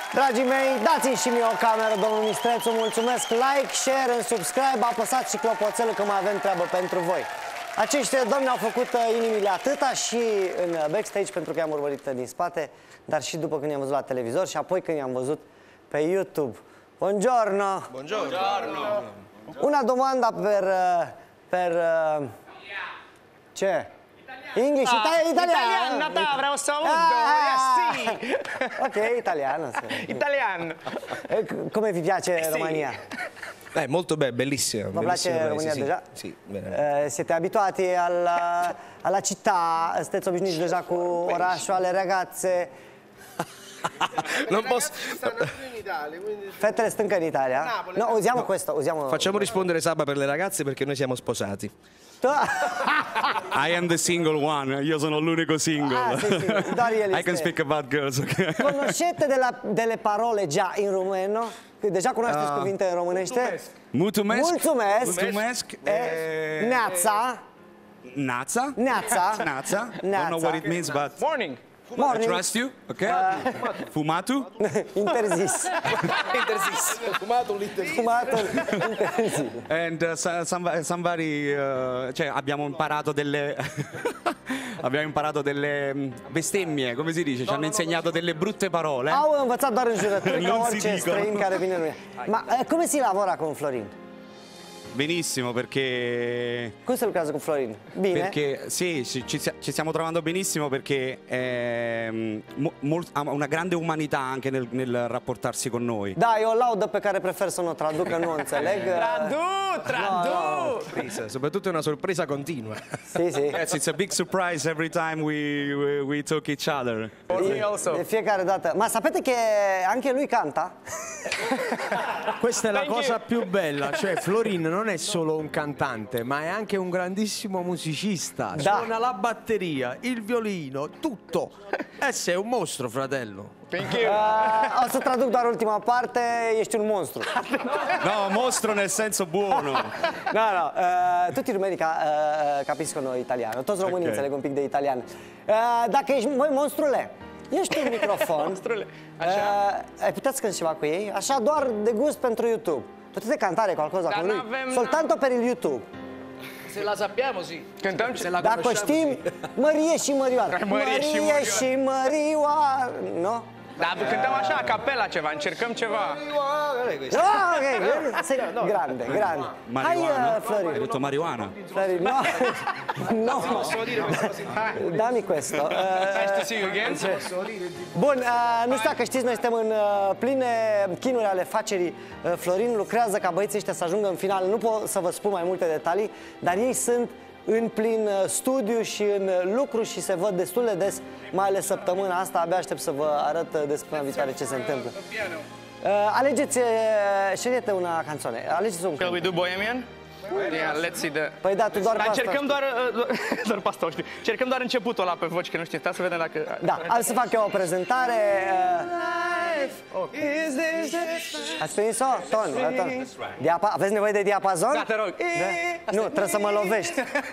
Dragii mei, dați-mi și mie o cameră, domnul Mistrețu, mulțumesc. Like, share, and subscribe, apăsați și clopoțelul că mai avem treabă pentru voi. Aceștia domni au făcut inimile atâta și în backstage pentru că i-am urmărit din spate, dar și după când i-am văzut la televizor și apoi când i-am văzut pe YouTube. Buongiorno! Buongiorno! Una domanda per ce? English, italiano. Da, vreau să aud. Sì. Ok, italiano. Italiano. Come vi piace Romania? Molto bellissima. Vi piace Romania deja? Sì, Siete abituati alla città? Sunteți obișnuiți deja cu orașul, alle ragazze? Non posso. Fetele stâncă in Italia? No, usiamo questo. Facciamo rispondere Saba per le ragazze perché noi siamo sposati. I am the single one, io sono l'unico single. I can speak about girls, okay? Conoscete delle parole già in rumeno? Deja cunoașteți cuvinte în românește? Mulțumesc. Mulțumesc. Neața. Naza? Neața. Naza. Don't know what it means, but Morning. I trust you, okay? Fumato? Interzis. Interzis. Fumatul interzis. And somebody, cioè abbiamo imparato delle abbiamo imparato delle bestemmie, come si dice? Ci hanno insegnato delle brutte parole. Au învățat doar înjurături ca orice străin care vine în România. Ma come si lavora con Florin? Benissimo, perché... Come si lucrează cu Florin? Bine? Perché sì, ci stiamo trovando benissimo perché ha una grande umanità anche nel rapportarsi con noi. Da, e o laudă pe care prefer să nu o traduc, că nu o înțeleg. Tradu! Soprattutto è una sorpresa continua. Sì, sì. Yes, it's a big surprise every time we talk each other. For me also. De fiecare dată. Ma sapete che anche lui canta? Questa è la cosa più bella, cioè Florin non è solo un cantante, ma è anche un grandissimo musicista. Suona la batteria, il violino, tutto. Sei un mostro, fratello. Thank you. O să traduc doar ultima parte, ești un monstru. No, mostro nel senso buono. No, tutti i rumeni capiscono italiano, toți românii înțeleg un pic de italian. Dacă ești, măi, monstrule, ești un microfon, Monstrule, așa? ai putea să cânti ceva cu ei, așa doar de gust pentru YouTube. Potete cantare qualcosa con lui, soltanto per il YouTube. Se la sappiamo, sì. Cântăm ce la Dacă știm, Mărie și Mărioară. Mărie și Mărioară, nu? Da, cântăm așa, a capela ceva, încercăm ceva. Ok, sei grande. Hai, Florin. Hai detto marijuana. Florin, no. Dammi questo. Nice to see you again. Bun, nu știu dacă știți, noi suntem în pline chinuri ale facerii. Florin lucrează ca băieții ăștia să ajungă în final. Nu pot să vă spun mai multe detalii, dar ei sunt în plin studiu și în lucru și se văd destul de des, mai ales săptămâna asta. Abia aștept să vă arăt de săptămâna viitoare ce se întâmplă. Alegeți, scegliete una canzone, alegeți un Shall we do Bohemian? Yeah, let's see the... Păi da, tu doar pe asta încercăm doar pe asta, știu. Încercăm doar începutul ăla pe voci, că nu știu, stai să vedem dacă... Da, hai să fac eu o prezentare. Ați prins-o? Ton. Aveți nevoie de diapazon? Da, te rog. Da? Nu, trebuie să mă lovești.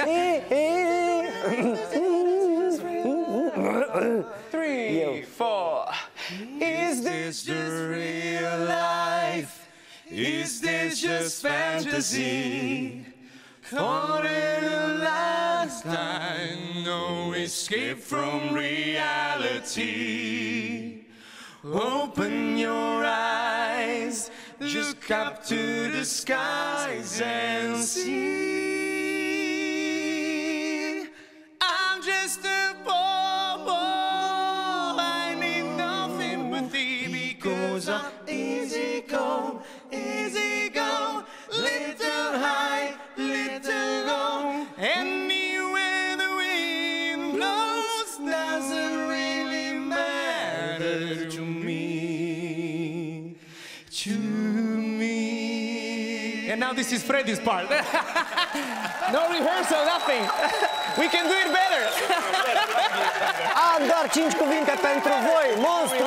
3, 4. Is this the real life? Is this just fantasy? Caught in a lifetime, no escape from reality. Open your eyes, look up to the skies and see. I'm just a poor boy, I need nothing but thee because I'm easy go, little high, little low. Anywhere the wind blows doesn't really matter to me, And now this is Freddy's part. No rehearsal, nothing. We can do it better. Am doar 5 cuvinte pentru voi. Monstru.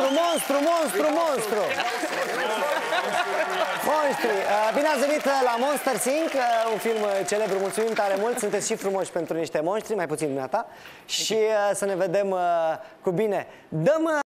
Monstri. Bine ați venit la Monsters Inc., un film celebru. Mulțumim tare mult. Sunteți și frumoși pentru niște monștri, mai puțin dumneata. Și să ne vedem cu bine. Dăm